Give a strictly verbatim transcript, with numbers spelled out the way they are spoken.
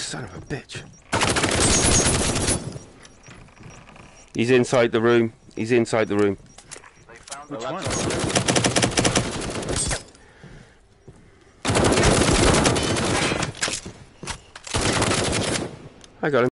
son of a bitch. He's inside the room. He's inside the room. Which one? I got him.